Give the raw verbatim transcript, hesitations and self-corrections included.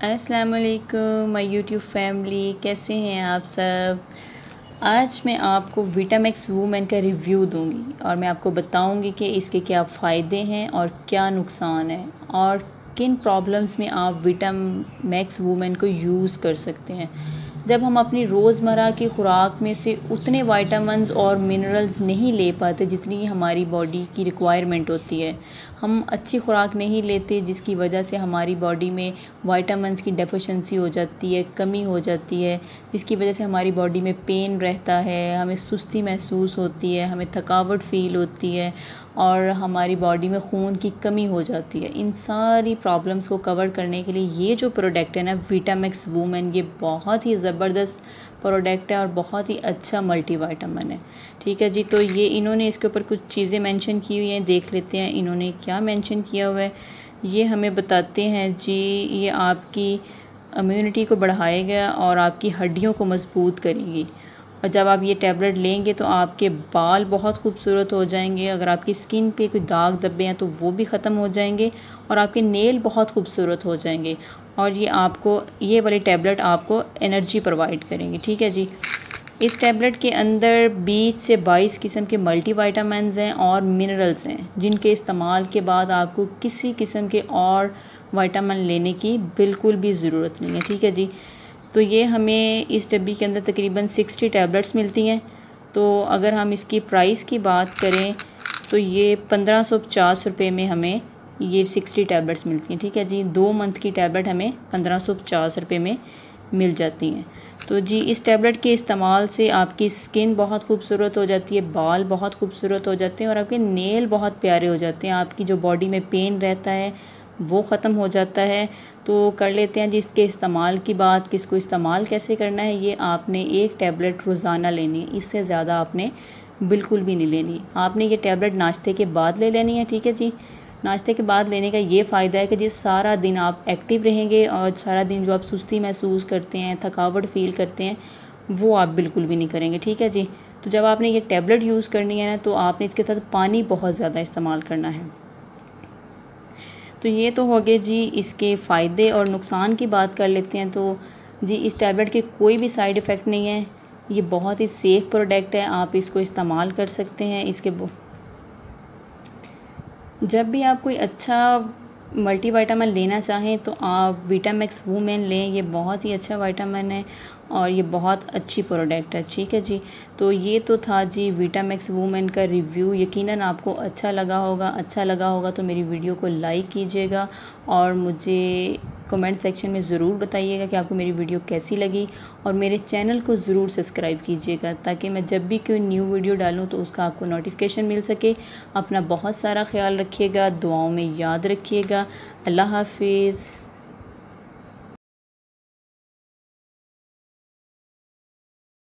अस्सलाम वालेकुम my YouTube family, कैसे हैं आप सब। आज मैं आपको विटामैक्स वूमेन का रिव्यू दूंगी और मैं आपको बताऊंगी कि इसके क्या फ़ायदे हैं और क्या नुकसान है और किन प्रॉब्लम्स में आप विटामैक्स वूमेन को यूज़ कर सकते हैं। जब हम अपनी रोज़मर्रा की खुराक में से उतने विटामिन्स और मिनरल्स नहीं ले पाते जितनी हमारी बॉडी की रिक्वायरमेंट होती है, हम अच्छी खुराक नहीं लेते जिसकी वजह से हमारी बॉडी में विटामिन्स की डेफिशिएंसी हो जाती है, कमी हो जाती है, जिसकी वजह से हमारी बॉडी में पेन रहता है, हमें सुस्ती महसूस होती है, हमें थकावट फ़ील होती है और हमारी बॉडी में खून की कमी हो जाती है। इन सारी प्रॉब्लम्स को कवर करने के लिए ये जो प्रोडक्ट है ना, विटामैक्स वूमेन, ये बहुत ही ज़बरदस्त प्रोडक्ट है और बहुत ही अच्छा मल्टीविटामिन है। ठीक है जी, तो ये इन्होंने इसके ऊपर कुछ चीज़ें मेंशन की हुई हैं, देख लेते हैं इन्होंने क्या मेंशन किया हुआ है। ये हमें बताते हैं जी, ये आपकी इम्यूनिटी को बढ़ाएगा और आपकी हड्डियों को मजबूत करेगी। और जब आप ये टैबलेट लेंगे तो आपके बाल बहुत खूबसूरत हो जाएंगे। अगर आपकी स्किन पे कोई दाग धब्बे हैं तो वो भी ख़त्म हो जाएंगे और आपके नेल बहुत खूबसूरत हो जाएंगे। और ये आपको ये वाली टैबलेट आपको एनर्जी प्रोवाइड करेंगी। ठीक है जी, इस टैबलेट के अंदर बीस से बाईस किस्म के मल्टीविटामिन्स हैं और मिनरल्स हैं, जिनके इस्तेमाल के बाद आपको किसी किस्म के और विटामिन लेने की बिल्कुल भी ज़रूरत नहीं है। ठीक है जी, तो ये हमें इस डब्बी के अंदर तकरीबन साठ टैबलेट्स मिलती हैं। तो अगर हम इसकी प्राइस की बात करें तो ये पंद्रह सौ पचास रुपये में हमें ये साठ टैबलेट्स मिलती हैं। ठीक है जी, दो मंथ की टैबलेट हमें पंद्रह सौ पचास रुपये में मिल जाती हैं। तो जी, इस टैबलेट के इस्तेमाल से आपकी स्किन बहुत खूबसूरत हो जाती है, बाल बहुत खूबसूरत हो जाते हैं और आपके नेल बहुत प्यारे हो जाते हैं। आपकी जो बॉडी में पेन रहता है वो ख़त्म हो जाता है। तो कर लेते हैं जी इसके इस्तेमाल की बात। किसको इस्तेमाल कैसे करना है, ये आपने एक टैबलेट रोज़ाना लेनी है, इससे ज़्यादा आपने बिल्कुल भी नहीं लेनी। आपने ये टैबलेट नाश्ते के बाद ले लेनी है। ठीक है जी, नाश्ते के बाद लेने का ये फ़ायदा है कि जी सारा दिन आप एक्टिव रहेंगे और सारा दिन जो आप सुस्ती महसूस करते हैं, थकावट फ़ील करते हैं, वो आप बिल्कुल भी नहीं करेंगे। ठीक है जी, तो जब आपने ये टैबलेट यूज़ करनी है ना, तो आपने इसके साथ पानी बहुत ज़्यादा इस्तेमाल करना है। तो ये तो हो गए जी इसके फ़ायदे, और नुकसान की बात कर लेते हैं। तो जी, इस टैबलेट के कोई भी साइड इफ़ेक्ट नहीं है, ये बहुत ही सेफ़ प्रोडक्ट है, आप इसको इस्तेमाल कर सकते हैं। इसके जब भी आप कोई अच्छा मल्टीविटामिन लेना चाहें तो आप विटामैक्स वूमेन लें, ये बहुत ही अच्छा विटामिन है और ये बहुत अच्छी प्रोडक्ट है। ठीक है जी, तो ये तो था जी विटामैक्स वूमेन का रिव्यू। यकीनन आपको अच्छा लगा होगा। अच्छा लगा होगा तो मेरी वीडियो को लाइक कीजिएगा और मुझे कमेंट सेक्शन में ज़रूर बताइएगा कि आपको मेरी वीडियो कैसी लगी, और मेरे चैनल को ज़रूर सब्सक्राइब कीजिएगा ताकि मैं जब भी कोई न्यू वीडियो डालूँ तो उसका आपको नोटिफिकेशन मिल सके। अपना बहुत सारा ख्याल रखिएगा, दुआओं में याद रखिएगा। अल्लाह हाफिज़।